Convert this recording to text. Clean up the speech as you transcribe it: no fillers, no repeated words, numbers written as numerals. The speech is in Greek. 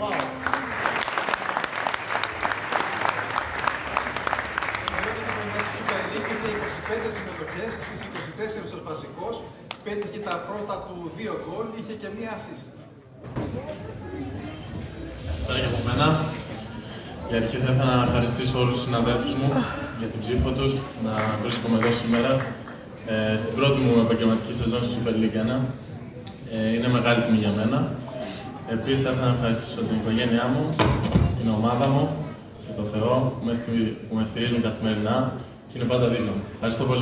Super League είχε 25 συμμετοχές, στις 24 ως βασικός, πέτυχε τα πρώτα του 2 γκολ, είχε και μία assist. Τώρα και από μένα. Για αρχή θα ήθελα να ευχαριστήσω όλους τους συναδέλφους μου για την ψήφο τους, να βρίσκομαι εδώ σήμερα. Στην πρώτη μου επαγγελματική σεζόν στη Super League 1. Είναι μεγάλη τιμή για μένα. Επίσης θα ήθελα να ευχαριστήσω την οικογένειά μου, την ομάδα μου και τον Θεό που με στηρίζουν καθημερινά και είναι πάντα δίπλα μου. Ευχαριστώ πολύ.